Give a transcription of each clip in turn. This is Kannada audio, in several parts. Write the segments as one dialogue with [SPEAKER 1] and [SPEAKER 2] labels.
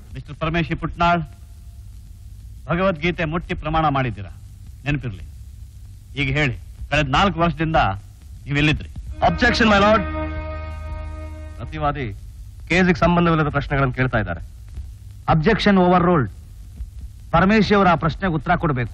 [SPEAKER 1] ಮಿಸ್ಟರ್ ಪರಮೇಶಿ ಪುಟ್ನಾಳ್, ಭಗವದ್ಗೀತೆ ಮುಟ್ಟಿ ಪ್ರಮಾಣ ಮಾಡಿದ್ದೀರಾ, ನೆನಪಿರ್ಲಿ. ಈಗ ಹೇಳಿ, ಕಳೆದ 4 ವರ್ಷದಿಂದ ನೀವೆಲ್ಲಿದ್ರಿ?
[SPEAKER 2] Objection my lord. ಪ್ರತಿವಾದಿ ಕೇಸಿಗೆ ಸಂಬಂಧವಿಲ್ಲದ ಪ್ರಶ್ನೆಗಳನ್ನು ಕೇಳ್ತಾ ಇದ್ದಾರೆ.
[SPEAKER 3] Objection over ruled. ಪರಮೇಶಿ ಅವರ ಆ ಪ್ರಶ್ನೆಗೆ ಉತ್ತರ ಕೊಡಬೇಕು.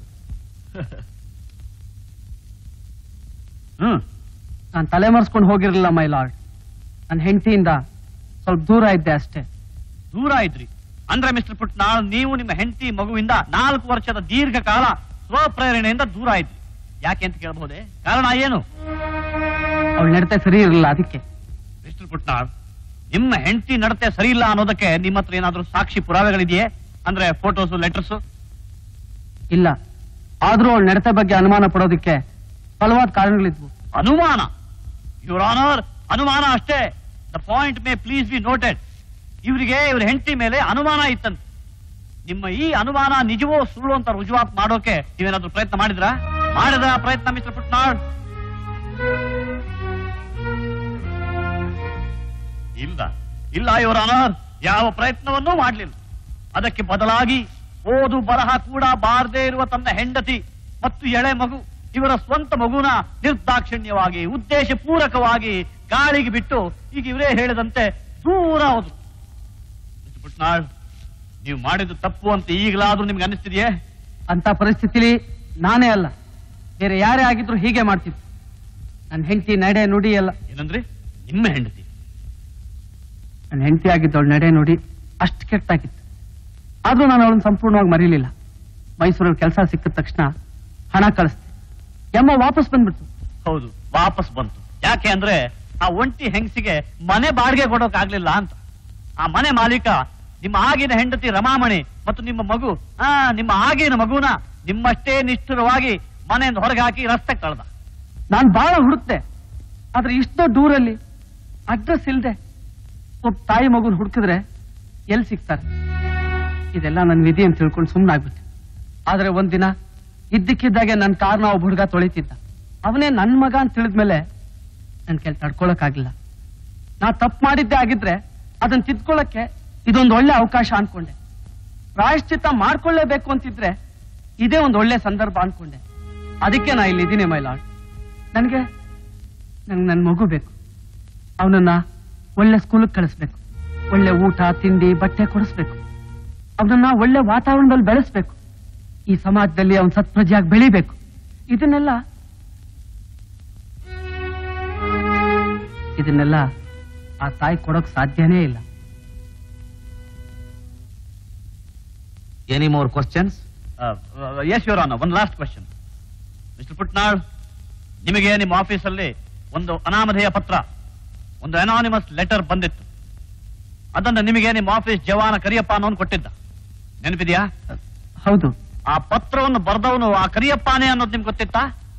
[SPEAKER 4] ನಾನು ತಲೆಮರೆಸ್ಕೊಂಡು ಹೋಗಿರಲಿಲ್ಲ ಮೈ ಲಾರ್ಡ್. ನನ್ನ ಹೆಂಡತಿಯಿಂದ ಸ್ವಲ್ಪ ದೂರ ಇದ್ದೆ ಅಷ್ಟೇ.
[SPEAKER 1] ದೂರ ಇದ್ರಿ ಅಂದ್ರೆ ಮಿಸ್ಟರ್ ಪುಟ್ನಾಳ್, ನೀವು ನಿಮ್ಮ ಹೆಂಡತಿ ಮಗುವಿಂದ 4 ವರ್ಷದ ದೀರ್ಘಕಾಲ ಸ್ವಪ್ರೇರಣೆಯಿಂದ ದೂರ ಇದ್ರಿ. ಯಾಕೆ ಅಂತ ಕೇಳಬಹುದೇ? ಕಾರಣ ಏನು?
[SPEAKER 4] ಅವಳು ನಡತೆ ಸರಿ ಇರಲಿಲ್ಲ, ಅದಕ್ಕೆ.
[SPEAKER 1] ಮಿಸ್ಟರ್ ಪುಟ್ನಾಳ್, ನಿಮ್ಮ ಹೆಂಡತಿ ನಡತೆ ಸರಿ ಇಲ್ಲ ಅನ್ನೋದಕ್ಕೆ ನಿಮ್ಮ ಹತ್ರ ಏನಾದ್ರೂ ಸಾಕ್ಷಿ ಪುರಾವೆಗಳಿದೆಯೇ? ಅಂದ್ರೆ ಫೋಟೋಸು, ಲೆಟರ್ಸು?
[SPEAKER 4] ಇಲ್ಲ. ಆದ್ರೂ ಅವಳು ನಡತೆ ಬಗ್ಗೆ ಅನುಮಾನ ಪಡೋದಕ್ಕೆ ಹಲವಾರು ಕಾರಣಗಳಿದ್ವು.
[SPEAKER 1] ಅನುಮಾನ? ಯುವರ್ ಆನರ್, ಅನುಮಾನ ಅಷ್ಟೇ. The point may please be noted. ಇವರಿಗೆ ಇವ್ರ ಹೆಂಡತಿ ಮೇಲೆ ಅನುಮಾನ ಇತ್ತಂತೆ. ನಿಮ್ಮ ಈ ಅನುಮಾನ ನಿಜವೋ ಸುಳ್ಳು ಅಂತ ರುಜುವಾತ್ ಮಾಡೋಕೆ ನೀವೇನಾದ್ರೂ ಪ್ರಯತ್ನ ಮಾಡಿದ್ರ ಪ್ರಯತ್ನ ಮಿಸ್ಟರ್ ಪುಟ್ನಾಳ್? ಇಲ್ಲ, ಇಲ್ಲ ಯುವರ್ ಆನರ್, ಯಾವ ಪ್ರಯತ್ನವನ್ನೂ ಮಾಡಲಿಲ್ಲ. ಅದಕ್ಕೆ ಬದಲಾಗಿ ಓದು ಬರಹ ಕೂಡ ಬಾರದೇ ಇರುವ ತನ್ನ ಹೆಂಡತಿ ಮತ್ತು ಎಳೆ ಮಗು, ಇವರ ಸ್ವಂತ ಮಗುನ ನಿರ್ದಾಕ್ಷಿಣ್ಯವಾಗಿ, ಉದ್ದೇಶ ಪೂರಕವಾಗಿ ಗಾಳಿಗೆ ಬಿಟ್ಟು ಈಗ ಇವರೇ ಹೇಳಿದಂತೆ ದೂರ ಹೋದ್ರು. ಪುಟ್ನಾಳ್, ನೀವು ಮಾಡಿದ್ದು ತಪ್ಪು ಅಂತ ಈಗಲಾದ್ರೂ ನಿಮ್ಗೆ ಅನಿಸ್ತಿದೆಯೇ?
[SPEAKER 4] ಅಂತ ಪರಿಸ್ಥಿತಿಲಿ ನಾನೇ ಅಲ್ಲ, ಬೇರೆ ಯಾರೇ ಆಗಿದ್ರು ಹೀಗೆ ಮಾಡ್ತಿದ್ರು. ನನ್ನ ಹೆಂಡತಿ ನಡೆ ನುಡಿ ಅಲ್ಲ.
[SPEAKER 1] ಏನಂದ್ರೆ? ನಿಮ್ಮ ಹೆಂಡತಿ?
[SPEAKER 4] ನನ್ನ ಹೆಂಡತಿ ಆಗಿದ್ದವಳು ನಡೆ ನುಡಿ ಅಷ್ಟು ಕೆಟ್ಟಾಗಿತ್ತು. ಆದ್ರೂ ನಾನು ಅವಳನ್ನ ಸಂಪೂರ್ಣವಾಗಿ ಮರೀಲಿಲ್ಲ. ಮೈಸೂರಲ್ಲಿ ಕೆಲಸ ಸಿಕ್ಕಿದ ತಕ್ಷಣ ಹಣ ಕಳಿಸ್ತೆ. ಎಮ್ಮ ವಾಪಸ್ ಬಂದ್ಬಿಡ್ತು.
[SPEAKER 1] ಹೌದು, ವಾಪಸ್ ಬಂತು. ಯಾಕೆ ಅಂದ್ರೆ ಆ ಒಂಟಿ ಹೆಂಗಸಿಗೆ ಮನೆ ಬಾಡಿಗೆ ಕೊಡೋಕ್ ಆಗ್ಲಿಲ್ಲ ಅಂತ. ಆ ಮನೆ ಮಾಲೀಕ ನಿಮ್ಮ ಆಗಿನ ಹೆಂಡತಿ ರಮಾಮಣಿ ಮತ್ತು ನಿಮ್ಮ ಮಗು, ನಿಮ್ಮ ಆಗಿನ ಮಗುನ ನಿಮ್ಮಷ್ಟೇ ನಿಷ್ಠುರವಾಗಿ ಮನೆಯಿಂದ ಹೊರಗೆ ಹಾಕಿ ರಸ್ತೆ ಕಳೆದ.
[SPEAKER 4] ನಾನು ಬಹಳ ಹುಡುಕ್ತೆ, ಆದ್ರೆ ಇಷ್ಟು ದೊಡ್ಡ ಊರಲ್ಲಿ ಅಡ್ರೆಸ್ ಇಲ್ದೆ ಒಬ್ಬ ತಾಯಿ ಮಗುನ ಹುಡುಕಿದ್ರೆ ಎಲ್ಲಿ ಸಿಗ್ತಾರೆ? ಇದೆಲ್ಲ ನನ್ನ ವಿಧಿ ಅಂತ ತಿಳ್ಕೊಂಡು ಸುಮ್ಮನಾಗ್ಬಿಟ್ಟೆ. ಆದ್ರೆ ಒಂದಿನ ಇದ್ದಕ್ಕಿದ್ದಾಗೆ ನನ್ನ ಕಾರ್ನ ಒಬ್ಬ ಹುಡುಗ ತೊಳಿತಿದ್ದ. ಅವನೇ ನನ್ನ ಮಗ ಅಂತ ತಿಳಿದ್ಮೇಲೆ ನನ್ ಕೆಲ ತಡ್ಕೊಳಕ್ಕಾಗಿಲ್ಲ. ನಾ ತಪ್ಪು ಮಾಡಿದ್ದೆ ಆಗಿದ್ರೆ ಅದನ್ನ ತಿದ್ಕೊಳ್ಳಕ್ಕೆ ಇದೊಂದು ಒಳ್ಳೆ ಅವಕಾಶ ಅನ್ಕೊಂಡೆ. ಪ್ರಾಯಶ್ಚಿತ್ತ ಮಾಡ್ಕೊಳ್ಳೇಬೇಕು ಅಂತಿದ್ರೆ ಇದೇ ಒಂದು ಒಳ್ಳೆ ಸಂದರ್ಭ ಅನ್ಕೊಂಡೆ. ಅದಕ್ಕೆ ನಾ ಇಲ್ಲಿದ್ದೀನಿ ಮೈ ಲಾರ್ಡ್. ನನಗೆ ನನ್ನ ಮಗು ಬೇಕು. ಅವನನ್ನ ಒಳ್ಳೆ ಸ್ಕೂಲಿಗೆ ಕಳಿಸ್ಬೇಕು, ಒಳ್ಳೆ ಊಟ ತಿಂಡಿ ಬಟ್ಟೆ ಕೊಡಿಸ್ಬೇಕು, ಅವನನ್ನ ಒಳ್ಳೆ ವಾತಾವರಣದಲ್ಲಿ ಬೆಳೆಸ್ಬೇಕು, ಈ ಸಮಾಜದಲ್ಲಿ ಅವನ್ ಸತ್ಪ್ರಜೆಯಾಗಿ ಬೆಳಿಬೇಕು. ಇದನ್ನೆಲ್ಲ ಆ ತಾಯಿ ಕೊಡೋಕ್ ಸಾಧ್ಯನೇ ಇಲ್ಲ.
[SPEAKER 3] Any more questions?
[SPEAKER 1] Yes your honour, one last question. Mister Putnal, ನಿಮಗೆ ನಿಮ್ಮ ಆಫೀಸಲ್ಲಿ ಒಂದು ಅನಾಮಧೇಯ ಪತ್ರ, ಒಂದು ಅನಾನಿಮಸ್ ಲೆಟರ್ ಬಂದಿತ್ತು. ಅದನ್ನು ನಿಮಗೆ ನಿಮ್ಮ ಆಫೀಸ್ ಜವಾನ ಕರಿಯಪ್ಪ ಅನ್ನೋನು ಕೊಟ್ಟಿದ್ದ, ನೆನಪಿದೆಯಾ?
[SPEAKER 4] ಹೌದು.
[SPEAKER 1] ಆ ಪತ್ರವನ್ನು ಬರೆದವನು ಆ ಕರಿಯಪ್ಪನೇ ಅನ್ನೋದು ನಿಮ್ಗೆ ಗೊತ್ತಿತ್ತಾ?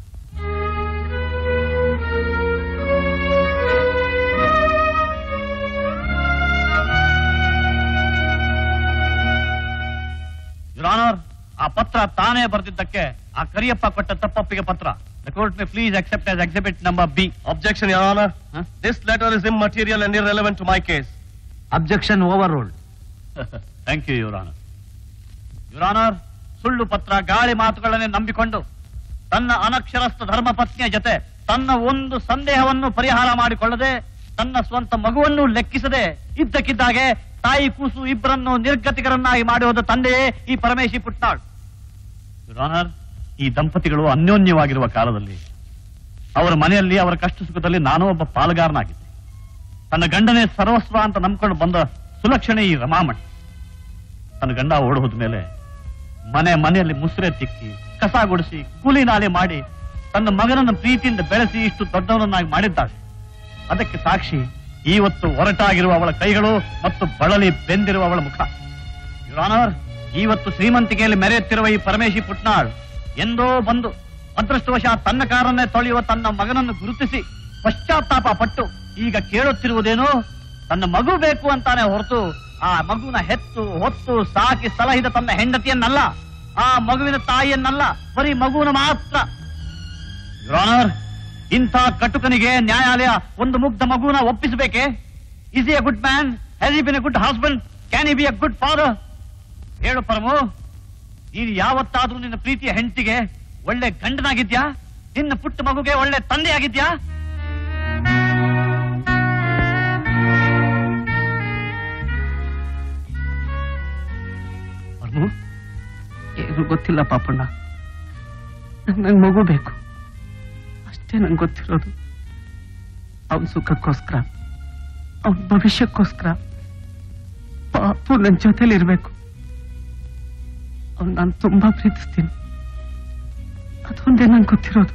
[SPEAKER 1] ಯುವರ್ ಆನರ್, ಆ ಪತ್ರ ತಾನೇ ಬರೆದಿದ್ದಕ್ಕೆ ಆ ಕರಿಯಪ್ಪ ಕೊಟ್ಟ ತಪ್ಪೊಪ್ಪಿಗೆ ಪತ್ರ. The court may please accept as exhibit number B.
[SPEAKER 2] Objection, Your Honor. This letter is immaterial and irrelevant to my case.
[SPEAKER 3] Objection overruled.
[SPEAKER 1] Thank you, Your Honor. Your Honor, ಸುಳ್ಳು ಪತ್ರ, ಗಾಳಿ ಮಾತುಗಳನ್ನೇ ನಂಬಿಕೊಂಡು ತನ್ನ ಅನಕ್ಷರಸ್ಥ ಧರ್ಮಪತ್ನಿಯ ಜೊತೆ ತನ್ನ ಒಂದು ಸಂದೇಹವನ್ನು ಪರಿಹಾರ ಮಾಡಿಕೊಳ್ಳದೆ, ತನ್ನ ಸ್ವಂತ ಮಗುವನ್ನು ಲೆಕ್ಕಿಸದೆ ಇದ್ದಕ್ಕಿದ್ದಾಗೆ ತಾಯಿ ಕೂಸು ಇಬ್ಬರನ್ನು ನಿರ್ಗತಿಕರನ್ನಾಗಿ ಮಾಡುವುದು ತಂದೆಯೇ ಈ ಪರಮೇಶಿ ಪುಟ್ನಾಳ್. ಯುವರ್ ಆನರ್, ಈ ದಂಪತಿಗಳು ಅನ್ಯೋನ್ಯವಾಗಿರುವ ಕಾಲದಲ್ಲಿ ಅವರ ಮನೆಯಲ್ಲಿ ಅವರ ಕಷ್ಟ ಸುಖದಲ್ಲಿ ನಾನೂ ಒಬ್ಬ ಪಾಲುಗಾರನಾಗಿದ್ದೆ. ತನ್ನ ಗಂಡನೇ ಸರ್ವಸ್ವ ಅಂತ ನಂಬ್ಕೊಂಡು ಬಂದ ಸುಲಕ್ಷಣೆ ಈ ರಮಾಮಣಿ. ತನ್ನ ಗಂಡ ಓಡ್ ಹೋದ ಮೇಲೆ ಮನೆಯಲ್ಲಿ ಮುಸುರೆ ತಿಕ್ಕಿ, ಕಸ ಗುಡಿಸಿ, ಕೂಲಿ ನಾಲಿ ಮಾಡಿ ತನ್ನ ಮಗನನ್ನು ಪ್ರೀತಿಯಿಂದ ಬೆಳೆಸಿ ಇಷ್ಟು ದೊಡ್ಡವನನ್ನಾಗಿ ಮಾಡಿದ್ದಾಳೆ. ಅದಕ್ಕೆ ಸಾಕ್ಷಿ ಇವತ್ತು ಹೊರಟಾಗಿರುವ ಅವಳ ಕೈಗಳು ಮತ್ತು ಬಳಲಿ ಬೆಂದಿರುವ ಅವಳ ಮುಖ. ಯುವರ್ ಆನರ್, ಇವತ್ತು ಶ್ರೀಮಂತಿಕೆಯಲ್ಲಿ ಮೆರೆಯುತ್ತಿರುವ ಈ ಪರಮೇಶಿ ಪುಟ್ನಾಳ್ ಎಂದೋ ಬಂದು ಅದೃಷ್ಟವಶಾತ್ ತನ್ನ ಕಾರನ್ನೇ ತೊಳೆಯುವ ತನ್ನ ಮಗನನ್ನು ಗುರುತಿಸಿ ಪಶ್ಚಾತ್ತಾಪ ಪಟ್ಟು ಈಗ ಕೇಳುತ್ತಿರುವುದೇನೋ ತನ್ನ ಮಗು ಬೇಕು ಅಂತಾನೆ ಹೊರತು ಆ ಮಗುವಿನ ಹೊತ್ತು ಸಾಕಿ ಸಲಹಿದ ತನ್ನ ಹೆಂಡತಿಯನ್ನಲ್ಲ, ಆ ಮಗುವಿನ ತಾಯಿಯನ್ನಲ್ಲ, ಬರೀ ಮಗುವಿನ ಮಾತ್ರ. ಯುವರ್ ಆನರ್, ಇಂಥ ಕಟುಕನಿಗೆ ನ್ಯಾಯಾಲಯ ಒಂದು ಮುಗ್ಧ ಮಗುವಿನ ಒಪ್ಪಿಸಬೇಕೆ? Is a good man? Has he been a good husband? Can he be a good father? ಹೇಳು ಪರಮು, ನೀನು ಯಾವತ್ತಾದ್ರೂ ನಿನ್ನ ಪ್ರೀತಿಯ ಹೆಂಡತಿಗೆ ಒಳ್ಳೆ ಗಂಡನಾಗಿದ್ಯಾ? ನಿನ್ನ ಪುಟ್ಟ ಮಗುಗೆ ಒಳ್ಳೆ ತಂದೆಯಾಗಿದ್ಯಾ?
[SPEAKER 2] ಪರಮು,
[SPEAKER 4] ಏನು ಗೊತ್ತಿಲ್ಲ ಪಾಪಣ್ಣ. ನಂಗೆ ಮಗು ಬೇಕು ಅಷ್ಟೇ ನಂಗೆ ಗೊತ್ತಿರೋದು. ಅವನ ಸುಖಕ್ಕೋಸ್ಕರ, ಅವನ ಭವಿಷ್ಯಕ್ಕೋಸ್ಕರ ಪಾಪು ನನ್ನ ಜೊತೆಲಿ ಇರ್ಬೇಕು. ಅವ್ನು ನಾನು ತುಂಬಾ ಪ್ರೀತಿಸ್ತೀನಿ. ಅದೊಂದೇ ನಂಗೆ ಗೊತ್ತಿರೋದು.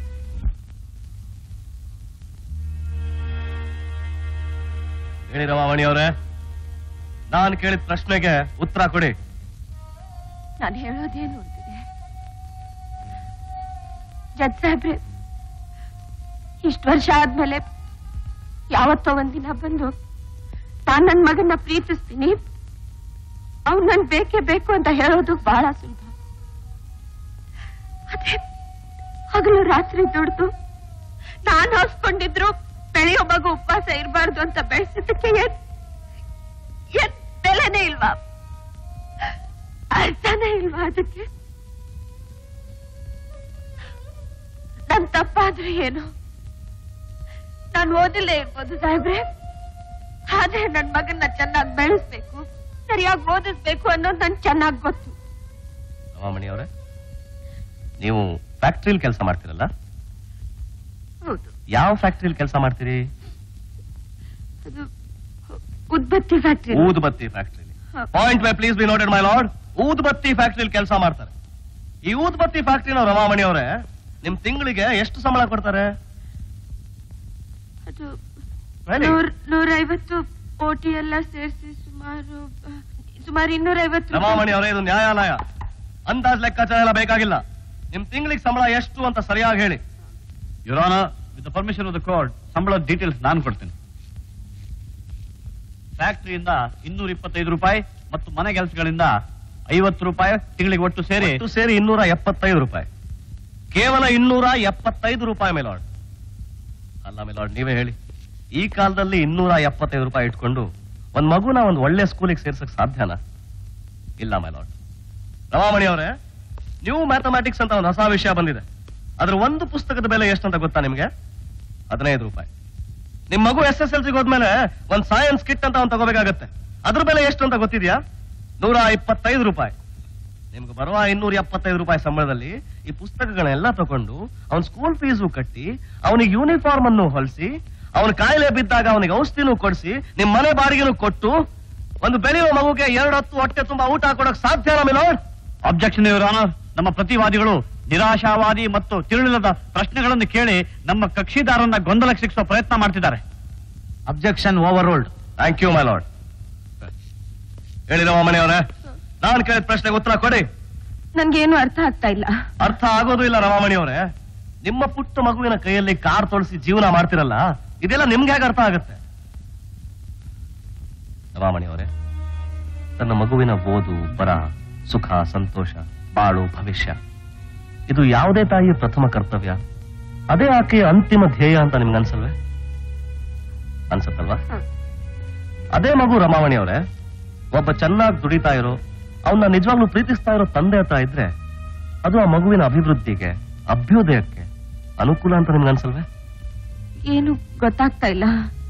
[SPEAKER 2] ಹೇಳಿ ರಮಾಮಣಿ ಅವರೇ, ನಾನು ಕೇಳಿದ ಪ್ರಶ್ನೆಗೆ ಉತ್ತರ ಕೊಡಿ.
[SPEAKER 5] ನಾನು ಹೇಳೋದೇನು ಅಂತಿದೆ ಜಡ್ ಸಾಹೇಬ್ರೆ, ಇಷ್ಟು ವರ್ಷ ಆದ್ಮೇಲೆ ಯಾವತ್ತೋ ಒಂದಿನ ಬಂದು ನಾನ್ ನನ್ ಮಗನ್ನ ಪ್ರೀತಿಸ್ತೀನಿ, ಅವ್ನು ನನ್ ಬೇಕೇ ಬೇಕು ಅಂತ ಹೇಳೋದು ಬಹಳ ಸುಲಭ. ಅದೇ ಹಗಲು ರಾತ್ರಿ ದುಡ್ದು ನಾನು ಹೊಸ್ಕೊಂಡಿದ್ರು ಬೆಳೆಯೋ ಮಗು ಉಪವಾಸ ಇರಬಾರ್ದು ಅಂತ ಬೆಳೆಸಿದ್ದಕ್ಕೆ ಏನ್ ಬೆಲೆನೇ ಇಲ್ವಾ? ಅರ್ಥನೇ ಇಲ್ವಾ ಅದಕ್ಕೆ? ನನ್ ತಪ್ಪಾದ್ರೆ ಏನು? ನಾನು ಓದಿಲ್ಲೇ ಇರ್ಬೋದು ಸಾಹೇಬ್ರೆ, ಆದ್ರೆ ನನ್ ಮಗನ್ನ ಚೆನ್ನಾಗಿ ಬೆಳೆಸ್ಬೇಕು, ಸರಿಯಾಗಿ ಓದಿಸ್ಬೇಕು ಅನ್ನೋದು ನನ್ ಚೆನ್ನಾಗಿ ಗೊತ್ತು.
[SPEAKER 2] ರಮಾಮಣಿ ಅವರೇ, ನೀವು ಫ್ಯಾಕ್ಟ್ರಿಲಿ ಕೆಲಸ ಮಾಡ್ತೀರಲ್ಲ?
[SPEAKER 5] ಹೌದು.
[SPEAKER 2] ಯಾವ ಫ್ಯಾಕ್ಟ್ರಿಲಿ ಕೆಲಸ ಮಾಡ್ತೀರಿ?
[SPEAKER 5] ಅದು ಉದ್ಬತ್ತಿ ಫ್ಯಾಕ್ಟ್ರಿ.
[SPEAKER 2] ಊದುಬತ್ತಿ ಫ್ಯಾಕ್ಟ್ರಿಲಿ. Point may please be noted my lord. ಊದುಬತ್ತಿ ಫ್ಯಾಕ್ಟ್ರಿಲಿ ಕೆಲಸ ಮಾಡ್ತಾರೆ. ಈ ಊದುಬತ್ತಿ ಫ್ಯಾಕ್ಟ್ರಿನ ರಮಾಮಣಿ ಅವರೇ ನಿಮ್ ತಿಂಗಳಿಗೆ ಎಷ್ಟು ಸಂಬಳ ಕೊಡ್ತಾರೆ?
[SPEAKER 5] ಅದು 150 ಕೋಟಿ ಎಲ್ಲ ಸೇರಿಸಿ ಸುಮಾರು 250.
[SPEAKER 2] ರಮಾಮಣಿ ಅವರೇ, ಇದು ನ್ಯಾಯಾಲಯ, ಅಂದಾಜ್ ಲೆಕ್ಕಾಚಾರ ಎಲ್ಲ ಬೇಕಾಗಿಲ್ಲ. ನಿಮ್ ತಿಂಗಳಿಗೆ ಸಂಬಳ ಎಷ್ಟು ಅಂತ ಸರಿಯಾಗಿ ಹೇಳಿ.
[SPEAKER 1] Your honour, with the permission of the court, ಸಂಬಳದ ಡೀಟೇಲ್ಸ್ ನಾನು ಕೊಡ್ತೀನಿ. ಫ್ಯಾಕ್ಟರಿಯಿಂದ 225 ರೂಪಾಯಿ ಮತ್ತು ಮನೆ ಕೆಲಸಗಳಿಂದ 50 ರೂಪಾಯಿ ತಿಂಗಳಿಗೆ ಒಟ್ಟು ಸೇರಿ
[SPEAKER 2] 275 ರೂಪಾಯಿ. ಕೇವಲ 275 ರೂಪಾಯಿ ಮೇಲಾಡ್. ಅಲ್ಲ ಮೇಲಾಡ್, ನೀವೇ ಹೇಳಿ, ಈ ಕಾಲದಲ್ಲಿ 275 ರೂಪಾಯಿ ಇಟ್ಕೊಂಡು ಒಂದ್ ಮಗುನ ಒಂದ್ ಒಳ್ಳೆ ಸ್ಕೂಲಿಗೆ ಸೇರ್ಸಕ್ ಸಾಧ್ಯನಾ? ಇಲ್ಲ ಮೇಲಾಡ್. ರಮಾಮಣಿ ಅವರೇ, ನ್ಯೂ ಮ್ಯಾಥಮ್ಯಾಟಿಕ್ಸ್ ಅಂತ ಒಂದು ಹೊಸ ವಿಷಯ ಬಂದಿದೆ. ಅದ್ರ ಒಂದು ಪುಸ್ತಕದ ಬೆಲೆ ಎಷ್ಟಂತ ಗೊತ್ತಾ ನಿಮ್ಗೆ? 15 ರೂಪಾಯಿ. ನಿಮ್ ಮಗು SSLC ಹೋದ್ಮೇಲೆ ಒಂದ್ ಸೈನ್ಸ್ ಕಿಟ್ ಅಂತ ಒಂದು ತಗೋಬೇಕಾಗತ್ತೆ. ಅದ್ರ ಬೆಲೆ ಎಷ್ಟು ಅಂತ ಗೊತ್ತಿದ್ಯಾ? 125 ರೂಪಾಯಿ. ನಿಮ್ಗೆ ಬರುವ 275 ರೂಪಾಯಿ ಸಂಬಳದಲ್ಲಿ ಈ ಪುಸ್ತಕಗಳನ್ನೆಲ್ಲ ತಗೊಂಡು ಅವನ್ ಸ್ಕೂಲ್ ಫೀಸು ಕಟ್ಟಿ, ಅವನಿಗೆ ಯೂನಿಫಾರ್ಮ್ ಅನ್ನು ಹೊಲಿಸಿ, ಅವನ ಕಾಯಿಲೆ ಬಿದ್ದಾಗ ಅವನಿಗೆ ಔಷಧಿನೂ ಕೊಡಿಸಿ, ನಿಮ್ ಮನೆ ಬಾಡಿಗೆನೂ ಕೊಟ್ಟು ಒಂದು ಬೆಳೆಯುವ ಮಗುಗೆ 2 ಹೊತ್ತು ಹೊಟ್ಟೆ ತುಂಬಾ ಊಟ ಕೊಡಕ್ ಸಾಧ್ಯನಾ ಮಿಲೋಡ್?
[SPEAKER 1] Objection your honour. ನಮ್ಮ ಪ್ರತಿವಾದಿಗಳು ನಿರಾಶಾವಾದಿ ಮತ್ತು ತಿಳಿಲ್ಲದ ಪ್ರಶ್ನೆಗಳನ್ನು ಕೇಳಿ ನಮ್ಮ ಕಕ್ಷಿದಾರನ್ನ ಗೊಂದಲಕ್ಕೆ ಸಿಕ್ಕಿಸುವ ಪ್ರಯತ್ನ ಮಾಡ್ತಿದ್ದಾರೆ.
[SPEAKER 3] Objection overruled.
[SPEAKER 2] Thank you my lord. ಹೇಳಿ ರಮಾಮಣಿ ಅವರೇ, ನಾನು ಕೇಳಿದ ಪ್ರಶ್ನೆಗೆ ಉತ್ತರ ಕೊಡಿ.
[SPEAKER 5] ನನ್ಗೇನು ಅರ್ಥ ಆಗ್ತಾ ಇಲ್ಲ.
[SPEAKER 2] ಅರ್ಥ ಆಗೋದು ಇಲ್ಲ ರಮಾಮಣಿ ಅವರೇ. ನಿಮ್ಮ ಪುಟ್ಟ ಮಗುವಿನ ಕೈಯಲ್ಲಿ ಕಾರ್ ತೊಳಸಿ ಜೀವನ ಮಾಡ್ತಿರಲ್ಲ, ಇದೆಲ್ಲ ನಿಮ್ಗೆ ಹೇಗೆ ಅರ್ಥ ಆಗುತ್ತೆ? ರಮಾಮಣಿ ಅವರೇ, ತನ್ನ ಮಗುವಿನ ಓದು, ಬರ, ಸುಖ, ಸಂತೋಷ, ಬಾಳು, ಭವಿಷ್ಯ, ಇದು ಯಾವುದೇ ತಾಯಿಯ ಪ್ರಥಮ ಕರ್ತವ್ಯ. ಅದೇ ಆಕೆಯ ಅಂತಿಮ ಧ್ಯೇಯ ಅಂತ ನಿಮ್ಗೆ ಅನ್ಸಲ್ವೇ? ಅನ್ಸತ್ತಲ್ವಾ? ಅದೇ ಮಗು ರಮಾಮಣಿ ಅವರೇ ಒಬ್ಬ ಚೆನ್ನಾಗಿ ದುಡಿತಾ ಇರೋ, ಅವನ್ನ ನಿಜವಾಗ್ಲೂ ಪ್ರೀತಿಸ್ತಾ ಇರೋ ತಂದೆ ಹತ್ರ ಇದ್ರೆ ಅದು ಆ ಮಗುವಿನ ಅಭಿವೃದ್ಧಿಗೆ, ಅಭ್ಯುದಯಕ್ಕೆ ಅನುಕೂಲ ಅಂತ ನಿಮ್ಗೆ ಅನ್ಸಲ್ವೇ?
[SPEAKER 5] ಏನು ಗೊತ್ತಾಗ್ತಾ ಇಲ್ಲ.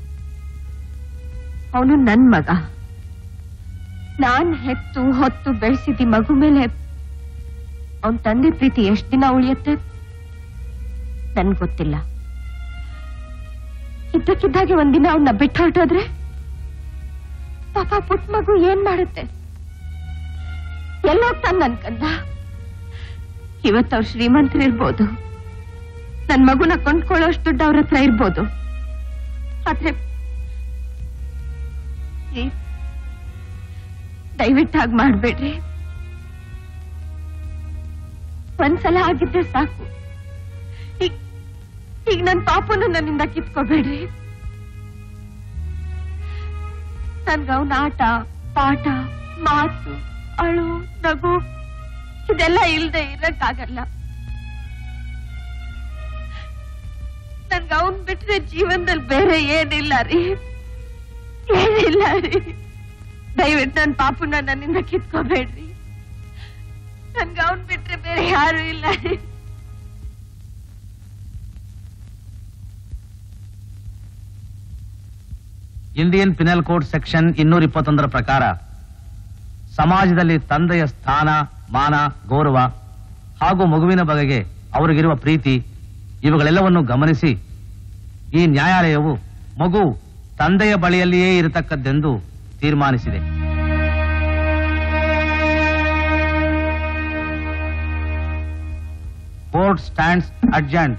[SPEAKER 5] ಅವನು ನನ್ ಮಗ. ನಾನ್ ಹೆತ್ತು ಹೊತ್ತು ಬೆಳೆಸಿದ ಮಗು ಮೇಲೆ ಅವನ್ ತಂದೆ ಪ್ರೀತಿ ಎಷ್ಟ್ ದಿನ ಉಳಿಯುತ್ತೆ ನನ್ ಗೊತ್ತಿಲ್ಲ. ಇದ್ದಕ್ಕಿದ್ದಾಗೆ ಒಂದಿನ ಅವನ್ನ ಬಿಟ್ಟು ಹೊರಟೋದ್ರೆ ಪಾಪ ಪುಟ್ಟ ಮಗು ಏನ್ ಮಾಡುತ್ತೆ? ಎಲ್ಲೋಗ್ತಾನ ನನ್ ಕಂದ? ಇವತ್ತವ್ರು ಶ್ರೀಮಂತರಿರ್ಬೋದು, ನನ್ ಮಗುನ ಕೊಂಡ್ಕೊಳ್ಳೋಷ್ಟು ದುಡ್ಡು ಅವ್ರ ಹತ್ರ ಇರ್ಬೋದು, ಆದ್ರೆ ದಯವಿಟ್ಟು ಹಾಗೆ ಮಾಡ್ಬೇಡ್ರಿ. ಒಂದ್ಸಲ ಆಗಿದ್ರೆ ಸಾಕು. ಈಗ ನನ್ ಪಾಪನು ನನ್ನಿಂದ ಕಿತ್ಕೋಬೇಡ್ರಿ. ನನ್ಗ ಅವನ ಆಟ, ಪಾಠ, ಮಾತು, ಅಳು, ನಗು ಇದೆಲ್ಲ ಇಲ್ದೆ ಇರಕ್ಕಾಗಲ್ಲ. ನನ್ಗ ಅವನ್ ಬಿಟ್ರೆ ಜೀವನದಲ್ಲಿ ಬೇರೆ ಏನಿಲ್ಲ ರೀ, ಏನಿಲ್ಲ ರೀ. ದಯವಿಟ್ಟು ನನ್ ಪಾಪುನ ನನ್ನಿಂದ ಕಿತ್ಕೋಬೇಡ್ರಿ. ನನ್ಗೆ ಅವನ್ ಬಿಟ್ರೆ ಬೇರೆ ಯಾರು ಇಲ್ಲ.
[SPEAKER 3] ಇಂಡಿಯನ್ ಪಿನಲ್ ಕೋಡ್ ಸೆಕ್ಷನ್ 221 ಪ್ರಕಾರ ಸಮಾಜದಲ್ಲಿ ತಂದೆಯ ಸ್ಥಾನ, ಮಾನ, ಗೌರವ ಹಾಗೂ ಮಗುವಿನ ಬಗೆಗೆ ಅವರಿಗಿರುವ ಪ್ರೀತಿ ಇವುಗಳೆಲ್ಲವನ್ನು ಗಮನಿಸಿ ಈ ನ್ಯಾಯಾಲಯವು ಮಗು ತಂದೆಯ ಬಳಿಯಲ್ಲಿಯೇ ಇರತಕ್ಕದ್ದೆಂದು ತೀರ್ಮಾನಿಸಿದೆ. Court stands adjourned.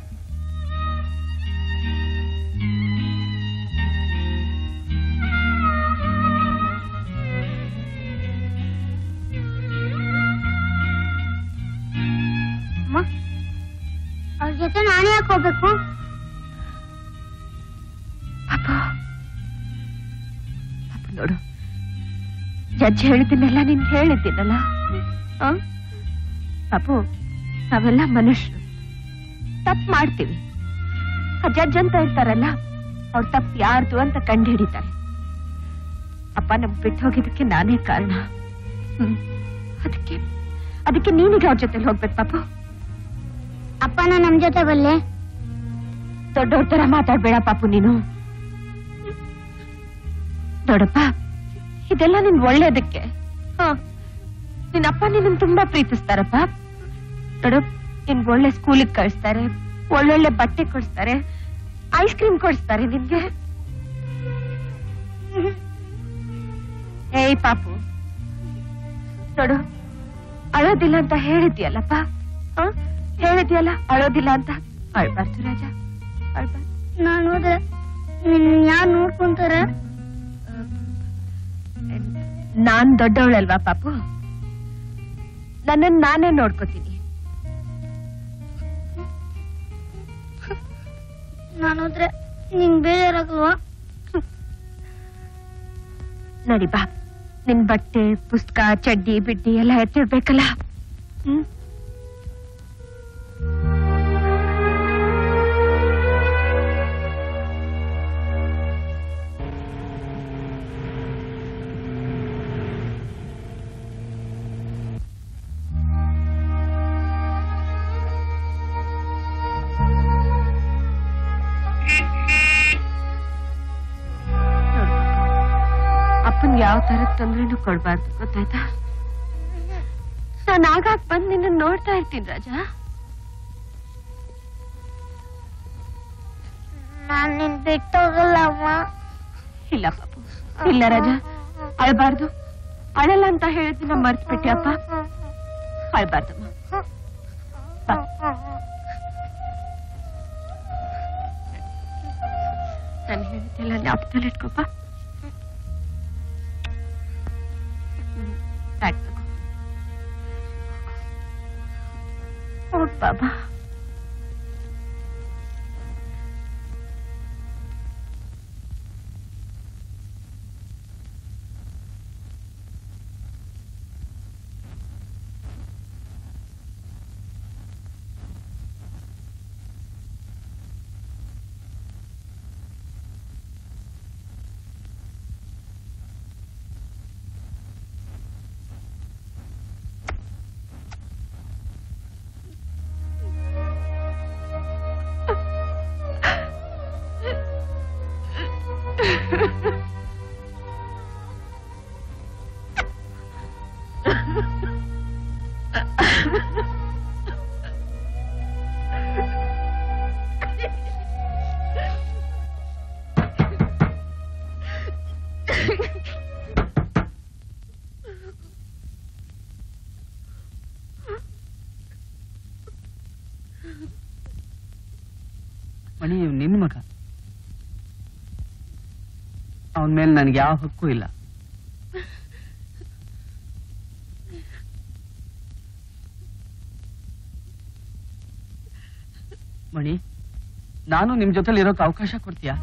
[SPEAKER 6] ಅವ್ರ ಜೊತೆ ನಾನೇ ಯಾಕೆ ಹೋಗ್ಬೇಕು?
[SPEAKER 5] ನೋಡು, ಜಡ್ಜ್ ಹೇಳಿದ್ದೀನಲ್ಲ, ನೀನ್ ಹೇಳಿದ್ದೀನಲ್ಲ. ಪಾಪು, ನಾವೆಲ್ಲ ಮನುಷ್ಯರು, ತಪ್ಪು ಮಾಡ್ತೀವಿ. ಆ ಜಡ್ಜ್ ಅಂತ ಇರ್ತಾರಲ್ಲ, ಅವ್ರ ತಪ್ಪು ಯಾರ್ದು ಅಂತ ಕಂಡು ಹಿಡಿತಾರೆ. ಅಪ್ಪ ನಮ್ ಬಿಟ್ಟು ಹೋಗಿದ್ದಕ್ಕೆ ನಾನೇ ಕಾರಣ. ಅದಕ್ಕೆ ನೀನೀಗ ಅವ್ರ ಜೊತೆಲಿ ಹೋಗ್ಬೇಕು ಪಾಪು.
[SPEAKER 6] ಅಪ್ಪನ ನಮ್ ಜೊತೆ ಬಲ್ಲೆ.
[SPEAKER 5] ದೊಡ್ಡವ್ರ ತರ ಮಾತಾಡ್ಬೇಡ ಪಾಪು ನೀನು. ನೋಡಪ್ಪ, ಇದೆಲ್ಲ ನಿನ್ ಒಳ್ಳೇದಕ್ಕೆ. ನಿನ್ನಪ್ಪ ನಿನ್ನ ತುಂಬಾ ಪ್ರೀತಿಸ್ತಾರಪ್ಪ. ನೋಡು, ನಿನ್ ಒಳ್ಳೆ ಸ್ಕೂಲಿಗೆ ಕಳಿಸ್ತಾರೆ, ಒಳ್ಳೊಳ್ಳೆ ಬಟ್ಟೆ ಕೊಡಿಸ್ತಾರೆ, ಐಸ್ ಕ್ರೀಮ್ ಕೊಡಿಸ್ತಾರೆ ನಿನ್ಗೆ. ಏಯ್ ಪಾಪು, ನೋಡು, ಅಳೋದಿಲ್ಲ ಅಂತ ಹೇಳಿದ್ಯಲ್ಲಪ್ಪ. ಹೇಳಿದ್ಯಲ್ಲ, ಅಳೋದಿಲ್ಲ ಅಂತ. ಅಳ್ಬಾರ್ದು ರಾಜ, ಅಳ್ಬಾರ್ದು.
[SPEAKER 6] ನಾನು ಹೋದ್ರೆ ನಿನ್ ಯಾರು ನೋಡ್ಕೊಂತಾರೆ?
[SPEAKER 5] ನಾನ್ ದೊಡ್ಡವಳಲ್ವಾ ಪಾಪು, ನನ್ನನ್ನು ನಾನೇ ನೋಡ್ಕೋತೀನಿ.
[SPEAKER 6] ನಾನು ಹೋದ್ರೆ ನಿಂಗ್ ಬೇಜಾರಾಗಲ್ವಾ?
[SPEAKER 5] ನಡಿ ಬಾ, ನಿನ್ ಬಟ್ಟೆ, ಪುಸ್ತಕ, ಚಡ್ಡಿ, ಬಿಡ್ಡಿ ಎಲ್ಲ ಎತ್ತಿಡ್ಬೇಕಲ್ಲ. ಅಪ್ಪನ್ ಯಾವ ತರದ ತೊಂದ್ರೆನೂ ಕೊಡ್ಬಾರ್ದು, ಗೊತ್ತಾಯ್ತಾ? ನಾನು ಆಗಾಗ ಬಂದು ನಿನ್ನ ನೋಡ್ತಾ ಇರ್ತೀನಿ ರಾಜ.
[SPEAKER 6] ನಾನ್ ನಿನ್ ಬಿಟ್ಟೋಗಲ್ಲ ಅಮ್ಮ.
[SPEAKER 5] ಇಲ್ಲ ಪಾಪು, ಇಲ್ಲ ರಾಜ, ಅಳ್ಬಾರ್ದು. ಅಳಲ್ಲ ಅಂತ ಹೇಳಿದ್ನ ಮರ್ತು ಬಿಟ್ಟಿಯಪ್ಪ. ಅಳ್ಬಾರ್ದಮ್ಮ. ನಾನು ಹೇಳಿದ್ದೆಲ್ಲ ಜ್ಞಾಪಕದಲ್ಲಿ ಇಟ್ಕೋಪ್ಪ. ಹೋಗ್ ಬಾಬಾ.
[SPEAKER 4] ಮಣಿ, ನಿನ್ನ ಮಗ, ಅವನ ಮೇಲೆ ನನಗೆ ಯಾವ ಹಕ್ಕು ಇಲ್ಲ. ಮಣಿ, ನಾನು ನಿಮ್ ಜೊತೆಲಿ ಇರೋಕೆ ಅವಕಾಶ ಕೊಡ್ತೀಯಾ?